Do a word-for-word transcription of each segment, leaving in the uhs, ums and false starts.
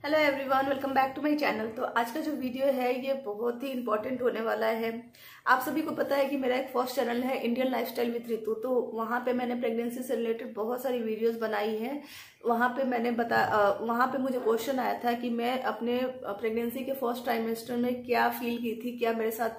Hello everyone, welcome back to my channel. तो आज का जो वीडियो है ये बहुत ही इंपॉर्टेंट होने वाला है। आप सभी को पता है कि मेरा एक फर्स्ट चैनल है इंडियन लाइफस्टाइल विद ऋतु, तो वहाँ पे मैंने प्रेगनेंसी से रिलेटेड बहुत सारी वीडियोस बनाई हैं। वहाँ पे मैंने बता वहाँ पे मुझे क्वेश्चन आया था कि मैं अपने प्रेगनेंसी के फर्स्ट ट्राइमेस्टर में क्या फील की थी, क्या मेरे साथ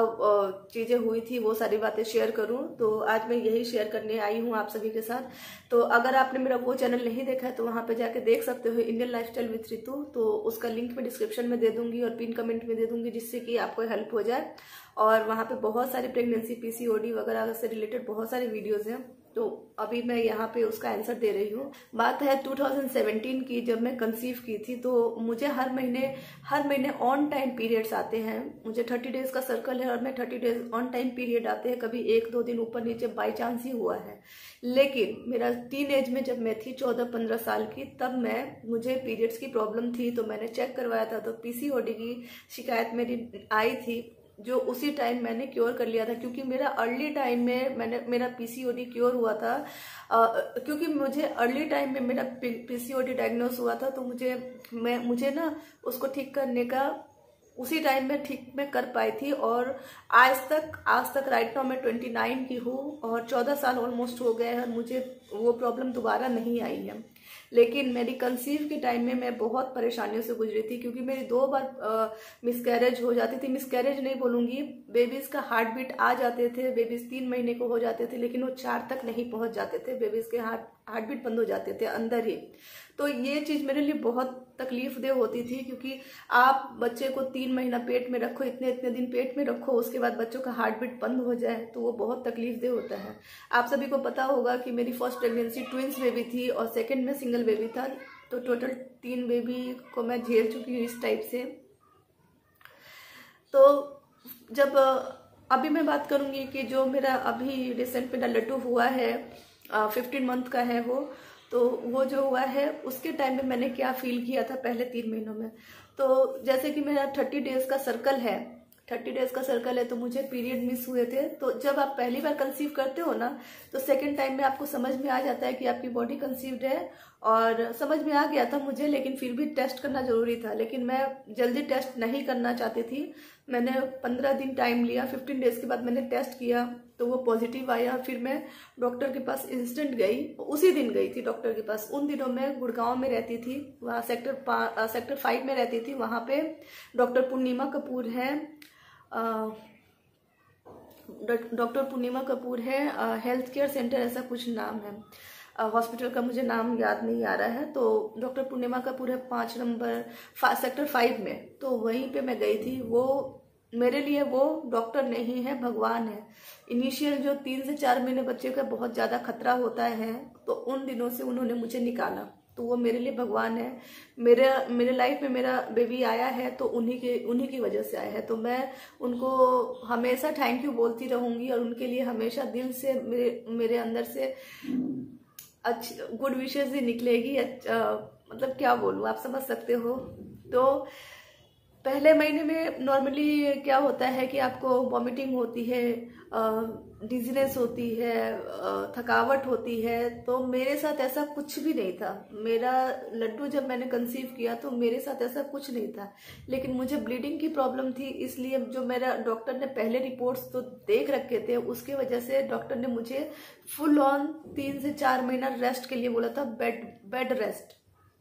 चीज़ें हुई थी, वो सारी बातें शेयर करूँ। तो आज मैं यही शेयर करने आई हूँ आप सभी के साथ। तो अगर आपने मेरा वो चैनल नहीं देखा है तो वहाँ पे जाके देख सकते हो, इंडियन लाइफस्टाइल विद ऋतु। तो उसका लिंक मैं डिस्क्रिप्शन में दे दूंगी और पिन कमेंट में दे दूंगी, जिससे कि आपको हेल्प हो जाए। और वहाँ पे बहुत सारे प्रेगनेंसी पीसीओडी वगैरह से रिलेटेड बहुत सारे वीडियोस हैं। तो अभी मैं यहाँ पे उसका आंसर दे रही हूँ। बात है टू थाउजेंड सेवेंटीन की, जब मैं कंसीव की थी। तो मुझे हर महीने हर महीने ऑन टाइम पीरियड्स आते हैं। मुझे थर्टी डेज का सर्कल है और मैं thirty days on time period आते हैं। कभी एक दो दिन ऊपर नीचे बाई चांस ही हुआ है। लेकिन मेरा टीन एज में जब मैं थी चौदह पंद्रह साल की, तब मैं मुझे पीरियड्स की प्रॉब्लम थी। तो मैंने चेक करवाया था, तो पीसीओडी की शिकायत मेरी आई थी, जो उसी टाइम मैंने क्योर कर लिया था। क्योंकि मेरा अर्ली टाइम में मैंने मेरा पीसीओडी क्योर हुआ था। आ, क्योंकि मुझे अर्ली टाइम में मेरा पीसीओडी डायग्नोस हुआ था, तो मुझे मैं मुझे ना उसको ठीक करने का उसी टाइम में ठीक मैं कर पाई थी। और आज तक आज तक राइट नाउ मैं ट्वेंटी नाइन की हूँ और चौदह साल ऑलमोस्ट हो गए हैं, मुझे वो प्रॉब्लम दोबारा नहीं आई है। लेकिन मेरी कंसीव के टाइम में मैं बहुत परेशानियों से गुजरी थी, क्योंकि मेरी दो बार मिसकैरेज हो जाती थी। मिसकैरेज नहीं बोलूंगी, बेबीज का हार्ट बीट आ जाते थे। बेबीज तीन महीने को हो जाते थे, लेकिन वो चार तक नहीं पहुंच जाते थे। बेबीज के हार्ट हार्ट बीट बंद हो जाते थे अंदर ही। तो ये चीज मेरे लिए बहुत तकलीफ दे होती थी, क्योंकि आप बच्चे को तीन महीना पेट में रखो, इतने इतने दिन पेट में रखो, उसके बाद बच्चों का हार्ट बीट बंद हो जाए, तो वो बहुत तकलीफ दे होता है। आप सभी को पता होगा कि मेरी फर्स्ट प्रेगनेंसी ट्विंस बेबी थी और सेकंड में सिंगल बेबी था। तो टोटल तीन बेबी को मैं झेल चुकी हूँ इस टाइप से। तो जब अभी मैं बात करूंगी कि जो मेरा अभी रिसेंट में लड्डू हुआ है, फिफ्टीन मंथ का है वो, तो वो जो हुआ है उसके टाइम में मैंने क्या फील किया था पहले तीन महीनों में। तो जैसे कि मेरा थर्टी डेज का सर्कल है थर्टी डेज का सर्कल है तो मुझे पीरियड मिस हुए थे। तो जब आप पहली बार कंसीव करते हो ना, तो सेकंड टाइम में आपको समझ में आ जाता है कि आपकी बॉडी कंसीव्ड है। और समझ में आ गया था मुझे, लेकिन फिर भी टेस्ट करना जरूरी था। लेकिन मैं जल्दी टेस्ट नहीं करना चाहती थी। मैंने पंद्रह दिन टाइम लिया। फिफ्टीन डेज के बाद मैंने टेस्ट किया तो वो पॉजिटिव आया। फिर मैं डॉक्टर के पास इंस्टेंट गई, उसी दिन गई थी डॉक्टर के पास। उन दिनों मैं गुड़गांव में रहती थी, वहाँ सेक्टर सेक्टर फाइव में रहती थी। वहाँ पे डॉक्टर पूर्णिमा कपूर है, डॉक्टर पूर्णिमा कपूर है, हेल्थ केयर सेंटर ऐसा कुछ नाम है। हॉस्पिटल का मुझे नाम याद नहीं आ रहा है। तो डॉक्टर पूर्णिमा कपूर है पाँच नंबर सेक्टर फाइव में। तो वहीं पे मैं गई थी। वो मेरे लिए वो डॉक्टर नहीं है, भगवान है। इनिशियल जो तीन से चार महीने बच्चे का बहुत ज्यादा खतरा होता है, तो उन दिनों से उन्होंने मुझे निकाला। तो वो मेरे लिए भगवान है। मेरे मेरे लाइफ में मेरा बेबी आया है तो उन्हीं के उन्हीं की वजह से आया है। तो मैं उनको हमेशा थैंक यू बोलती रहूंगी और उनके लिए हमेशा दिल से मेरे मेरे अंदर से अच्छी गुड विशेस ही निकलेगी। अच्छा, मतलब क्या बोलूं, आप समझ सकते हो। तो पहले महीने में नॉर्मली क्या होता है कि आपको वॉमिटिंग होती है, डिजीनेस होती है, थकावट होती है। तो मेरे साथ ऐसा कुछ भी नहीं था। मेरा लड्डू जब मैंने कंसीव किया तो मेरे साथ ऐसा कुछ नहीं था। लेकिन मुझे ब्लीडिंग की प्रॉब्लम थी, इसलिए जो मेरा डॉक्टर ने पहले रिपोर्ट्स तो देख रखे थे, उसके वजह से डॉक्टर ने मुझे फुल ऑन तीन से चार महीना रेस्ट के लिए बोला था, बेड बेड रेस्ट।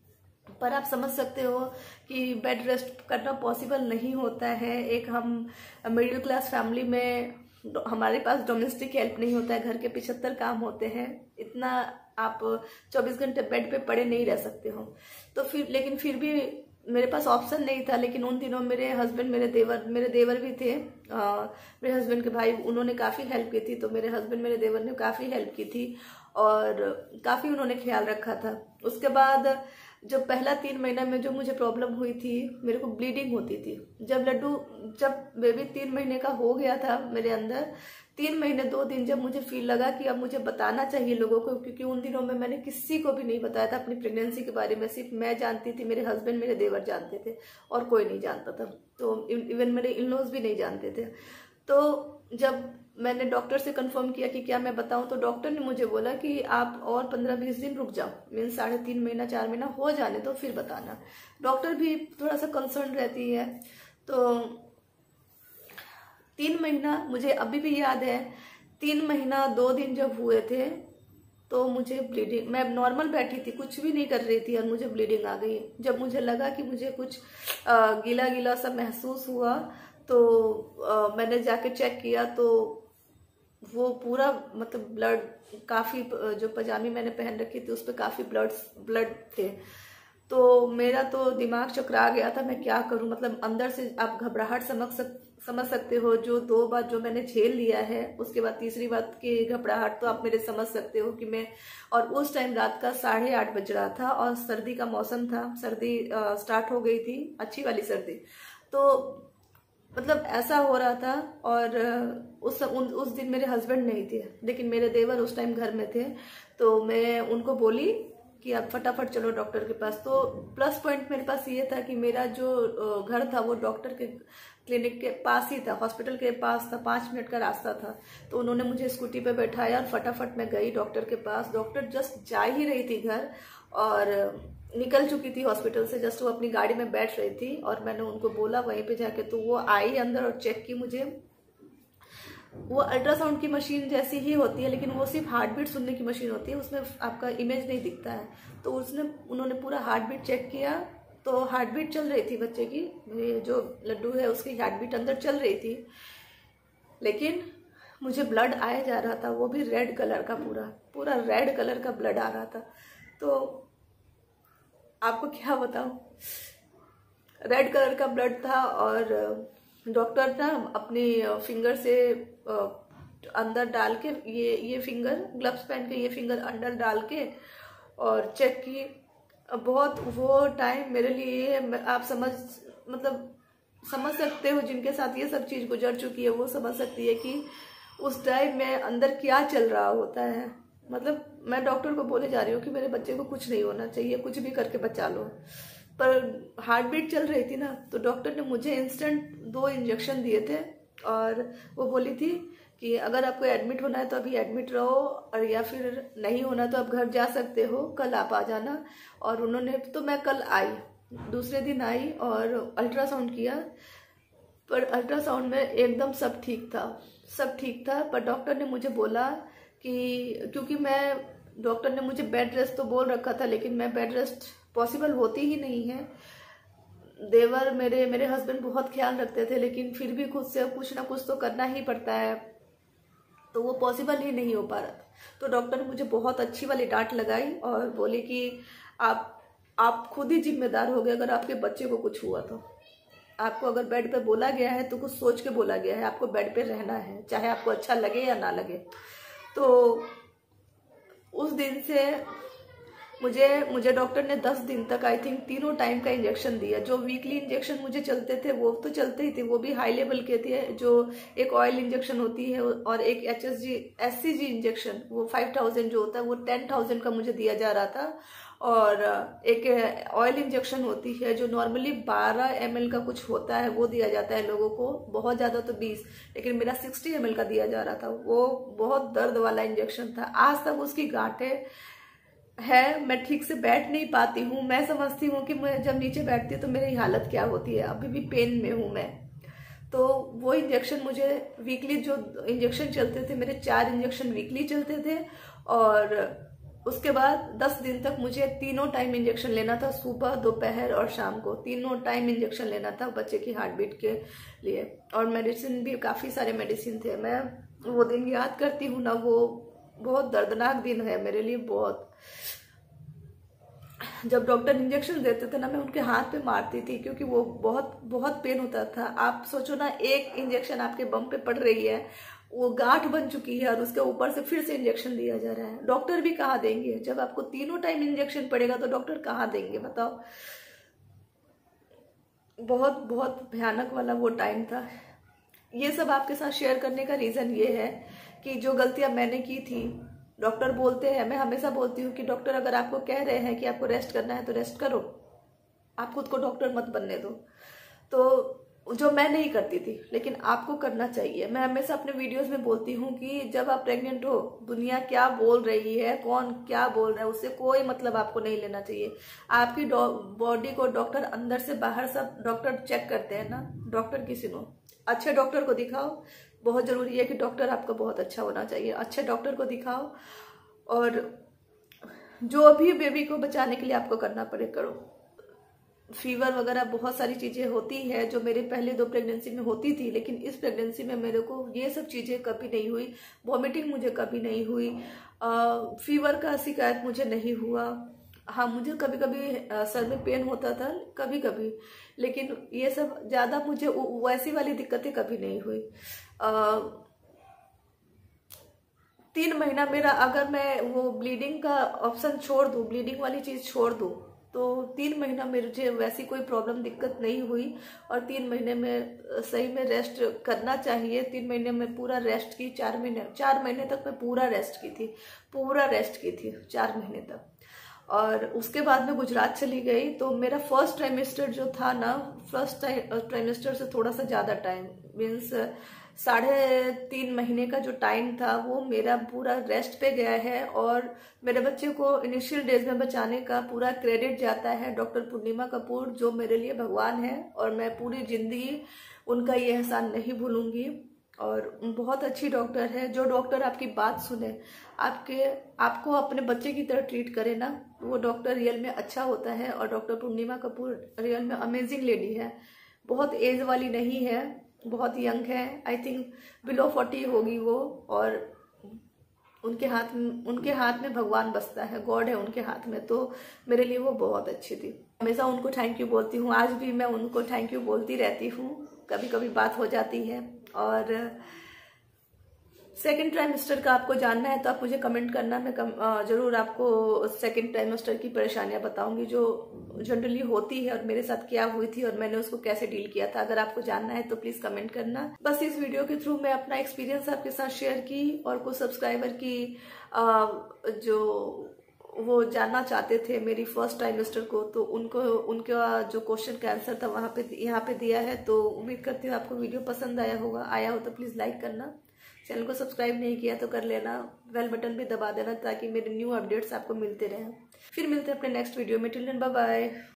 पर आप समझ सकते हो कि बेड रेस्ट करना पॉसिबल नहीं होता है। एक हम मिडिल क्लास फैमिली में हमारे पास डोमेस्टिक हेल्प नहीं होता है, घर के पिछहत्तर काम होते हैं, इतना आप चौबीस घंटे बेड पे पड़े नहीं रह सकते हो। तो फिर लेकिन फिर भी मेरे पास ऑप्शन नहीं था। लेकिन उन दिनों मेरे हस्बैंड मेरे देवर मेरे देवर भी थे, आ, मेरे हस्बैंड के भाई, उन्होंने काफ़ी हेल्प की थी। तो मेरे हस्बैंड मेरे देवर ने काफ़ी हेल्प की थी और काफ़ी उन्होंने ख्याल रखा था। उसके बाद जब पहला तीन महीना में जो मुझे प्रॉब्लम हुई थी, मेरे को ब्लीडिंग होती थी। जब लड्डू जब बेबी तीन महीने का हो गया था मेरे अंदर, तीन महीने दो दिन जब मुझे फील लगा कि अब मुझे बताना चाहिए लोगों को, क्योंकि उन दिनों में मैंने किसी को भी नहीं बताया था अपनी प्रेगनेंसी के बारे में। सिर्फ मैं जानती थी, मेरे हस्बैंड मेरे देवर जानते थे और कोई नहीं जानता था। तो इवन मेरे इन लॉज भी नहीं जानते थे। तो जब मैंने डॉक्टर से कंफर्म किया कि क्या मैं बताऊं, तो डॉक्टर ने मुझे बोला कि आप और पंद्रह बीस दिन रुक जाओ, मीन्स साढ़े तीन महीना चार महीना हो जाने तो फिर बताना। डॉक्टर भी थोड़ा सा कंसर्न रहती है। तो तीन महीना मुझे अभी भी याद है, तीन महीना दो दिन जब हुए थे तो मुझे ब्लीडिंग, मैं नॉर्मल बैठी थी, कुछ भी नहीं कर रही थी और मुझे ब्लीडिंग आ गई। जब मुझे लगा कि मुझे कुछ गीला गीला सा महसूस हुआ तो आ, मैंने जाके चेक किया तो वो पूरा मतलब ब्लड, काफ़ी जो पजामी मैंने पहन रखी थी उस पर काफ़ी ब्लड ब्लड थे। तो मेरा तो दिमाग चकरा गया था, मैं क्या करूं, मतलब अंदर से आप घबराहट समझ सक समझ सकते हो। जो दो बार जो मैंने झेल लिया है, उसके बाद तीसरी बात की घबराहट तो आप मेरे समझ सकते हो कि मैं, और उस टाइम रात का साढ़े आठ बज रहा था और सर्दी का मौसम था, सर्दी स्टार्ट हो गई थी, अच्छी वाली सर्दी। तो मतलब ऐसा हो रहा था। और उस उन, उस दिन मेरे हस्बैंड नहीं थे, लेकिन मेरे देवर उस टाइम घर में थे। तो मैं उनको बोली कि आप फटाफट चलो डॉक्टर के पास। तो प्लस पॉइंट मेरे पास ये था कि मेरा जो घर था वो डॉक्टर के क्लिनिक के पास ही था, हॉस्पिटल के पास था, पाँच मिनट का रास्ता था। तो उन्होंने मुझे स्कूटी पे बैठाया और फटाफट मैं गई डॉक्टर के पास। डॉक्टर जस्ट जा ही रही थी घर और निकल चुकी थी हॉस्पिटल से, जस्ट वो अपनी गाड़ी में बैठ रही थी। और मैंने उनको बोला वहीं पे जाके, तो वो आई अंदर और चेक की मुझे। वो अल्ट्रासाउंड की मशीन जैसी ही होती है, लेकिन वो सिर्फ हार्ट बीट सुनने की मशीन होती है, उसमें आपका इमेज नहीं दिखता है। तो उसने उन्होंने पूरा हार्ट बीट चेक किया, तो हार्ट बीट चल रही थी बच्चे की, मेरे जो लड्डू है उसकी हार्ट बीट अंदर चल रही थी। लेकिन मुझे ब्लड आया जा रहा था, वो भी रेड कलर का, पूरा पूरा रेड कलर का ब्लड आ रहा था। तो आपको क्या बताऊं, रेड कलर का ब्लड था। और डॉक्टर ना अपनी फिंगर से अंदर डाल के, ये ये फिंगर ग्लव्स पहन के ये फिंगर अंदर डाल के और चेक की। बहुत वो टाइम मेरे लिए, आप समझ मतलब समझ सकते हो, जिनके साथ ये सब चीज़ गुजर चुकी है वो समझ सकती है कि उस टाइम में अंदर क्या चल रहा होता है। मतलब मैं डॉक्टर को बोले जा रही हूँ कि मेरे बच्चे को कुछ नहीं होना चाहिए, कुछ भी करके बचा लो, पर हार्ट बीट चल रही थी ना। तो डॉक्टर ने मुझे इंस्टेंट दो इंजेक्शन दिए थे और वो बोली थी कि अगर आपको एडमिट होना है तो अभी एडमिट रहो, और या फिर नहीं होना तो आप घर जा सकते हो, कल आप आ जाना। और उन्होंने, तो मैं कल आई, दूसरे दिन आई और अल्ट्रासाउंड किया। पर अल्ट्रासाउंड में एकदम सब ठीक था, सब ठीक था। पर डॉक्टर ने मुझे बोला कि, क्योंकि मैं, डॉक्टर ने मुझे बेड रेस्ट तो बोल रखा था, लेकिन मैं बेड रेस्ट पॉसिबल होती ही नहीं है। देवर मेरे मेरे हस्बैंड बहुत ख्याल रखते थे, लेकिन फिर भी खुद से कुछ ना कुछ तो करना ही पड़ता है, तो वो पॉसिबल ही नहीं हो पा रहा था। तो डॉक्टर ने मुझे बहुत अच्छी वाली डांट लगाई और बोली कि आप आप खुद ही जिम्मेदार हो गए अगर आपके बच्चे को कुछ हुआ तो। आपको अगर बेड पे बोला गया है तो कुछ सोच के बोला गया है, आपको बेड पे रहना है, चाहे आपको अच्छा लगे या ना लगे। तो उस दिन से मुझे मुझे डॉक्टर ने दस दिन तक आई थिंक तीनों टाइम का इंजेक्शन दिया। जो वीकली इंजेक्शन मुझे चलते थे वो तो चलते ही थे, वो भी हाई लेवल के थे, जो एक ऑयल इंजेक्शन होती है और एक H S G S C G injection, वो फाइव थाउजेंड जो होता है वो टेन थाउजेंड का मुझे दिया जा रहा था। और एक ऑयल इंजेक्शन होती है जो नॉर्मली बारह एम एल का कुछ होता है, वो दिया जाता है लोगों को, बहुत ज़्यादा तो बीस, लेकिन मेरा सिक्सटी एम एल का दिया जा रहा था। वो बहुत दर्द वाला इंजेक्शन था, आज तक उसकी गांठें है, मैं ठीक से बैठ नहीं पाती हूँ। मैं समझती हूँ कि मैं जब नीचे बैठती हूँ तो मेरी हालत क्या होती है, अभी भी पेन में हूँ मैं। तो वो इंजेक्शन मुझे वीकली, जो इंजेक्शन चलते थे मेरे, चार इंजेक्शन वीकली चलते थे। और उसके बाद दस दिन तक मुझे तीनों टाइम इंजेक्शन लेना था, सुबह दोपहर और शाम को, तीनों टाइम इंजेक्शन लेना था बच्चे की हार्ट बीट के लिए। और मेडिसिन भी, काफ़ी सारे मेडिसिन थे। मैं वो दिन याद करती हूँ ना, वो बहुत दर्दनाक दिन है मेरे लिए, बहुत। जब डॉक्टर इंजेक्शन देते थे ना, मैं उनके हाथ पे मारती थी, क्योंकि वो बहुत बहुत पेन होता था। आप सोचो ना, एक इंजेक्शन आपके बम पे पड़ रही है, वो गांठ बन चुकी है और उसके ऊपर से फिर से इंजेक्शन दिया जा रहा है। डॉक्टर भी कहाँ देंगे, जब आपको तीनों टाइम इंजेक्शन पड़ेगा तो डॉक्टर कहाँ देंगे, बताओ। बहुत बहुत भयानक वाला वो टाइम था। ये सब आपके साथ शेयर करने का रीज़न ये है कि जो गलतियां मैंने की थी, डॉक्टर बोलते हैं, मैं हमेशा बोलती हूँ कि डॉक्टर अगर आपको कह रहे हैं कि आपको रेस्ट करना है तो रेस्ट करो, आप खुद को डॉक्टर मत बनने दो। तो जो मैं नहीं करती थी, लेकिन आपको करना चाहिए। मैं हमेशा अपने वीडियोस में बोलती हूँ कि जब आप प्रेग्नेंट हो, दुनिया क्या बोल रही है, कौन क्या बोल रहा है, उससे कोई मतलब आपको नहीं लेना चाहिए। आपकी बॉडी को डॉक्टर अंदर से बाहर सब डॉक्टर चेक करते हैं ना। डॉक्टर की सुनो, अच्छे डॉक्टर को दिखाओ। बहुत जरूरी है कि डॉक्टर आपका बहुत अच्छा होना चाहिए। अच्छे डॉक्टर को दिखाओ और जो भी बेबी को बचाने के लिए आपको करना पड़े करो। फीवर वगैरह बहुत सारी चीजें होती है जो मेरे पहले दो प्रेगनेंसी में होती थी, लेकिन इस प्रेगनेंसी में मेरे को ये सब चीजें कभी नहीं हुई। वॉमिटिंग मुझे कभी नहीं हुई, आ, फीवर का शिकायत मुझे नहीं हुआ। हाँ, मुझे कभी कभी सर में पेन होता था कभी कभी, लेकिन ये सब ज्यादा मुझे वैसी वाली दिक्कतें कभी नहीं हुई। आ, तीन महीना मेरा, अगर मैं वो ब्लीडिंग का ऑप्शन छोड़ दूं, ब्लीडिंग वाली चीज छोड़ दूं, तो तीन महीना मुझे वैसी कोई प्रॉब्लम दिक्कत नहीं हुई। और तीन महीने में सही में रेस्ट करना चाहिए। तीन महीने में पूरा रेस्ट की, चार महीने चार महीने तक मैं पूरा रेस्ट की थी, पूरा रेस्ट की थी चार महीने तक। और उसके बाद मैं गुजरात चली गई। तो मेरा फर्स्ट ट्राइमेस्टर जो था ना, फर्स्ट ट्राइमेस्टर से थोड़ा सा ज्यादा टाइम, मीन्स साढ़े तीन महीने का जो टाइम था वो मेरा पूरा रेस्ट पे गया है। और मेरे बच्चे को इनिशियल डेज में बचाने का पूरा क्रेडिट जाता है डॉक्टर पूर्णिमा कपूर, जो मेरे लिए भगवान है। और मैं पूरी जिंदगी उनका ये एहसान नहीं भूलूंगी। और बहुत अच्छी डॉक्टर है। जो डॉक्टर आपकी बात सुने, आपके आपको अपने बच्चे की तरह ट्रीट करे ना, वो डॉक्टर रियल में अच्छा होता है। और डॉक्टर पूर्णिमा कपूर रियल में अमेजिंग लेडी है। बहुत एज वाली नहीं है, बहुत यंग है। आई थिंक बिलो फोर्टी होगी वो। और उनके हाथ उनके हाथ में भगवान बसता है, गॉड है उनके हाथ में। तो मेरे लिए वो बहुत अच्छी थी। हमेशा उनको थैंक यू बोलती हूँ, आज भी मैं उनको थैंक यू बोलती रहती हूँ। कभी कभी बात हो जाती है। और सेकेंड ट्राइमेस्टर का आपको जानना है तो आप मुझे कमेंट करना। मैं कम, जरूर आपको सेकेंड ट्राइमेस्टर की परेशानियां बताऊंगी जो जनरली होती है और मेरे साथ क्या हुई थी और मैंने उसको कैसे डील किया था। अगर आपको जानना है तो प्लीज कमेंट करना। बस इस वीडियो के थ्रू मैं अपना एक्सपीरियंस आपके साथ शेयर की। और कुछ सब्सक्राइबर की जो वो जानना चाहते थे मेरी फर्स्ट ट्राइमेस्टर को, तो उनको उनका जो क्वेश्चन का आंसर था वहां पे यहाँ पे दिया है। तो उम्मीद करती हूँ आपको वीडियो पसंद आया होगा। आया हो तो प्लीज लाइक करना। चैनल को सब्सक्राइब नहीं किया तो कर लेना। बेल बटन भी दबा देना ताकि मेरे न्यू अपडेट्स आपको मिलते रहें। फिर मिलते हैं अपने नेक्स्ट वीडियो में। Till then bye bye.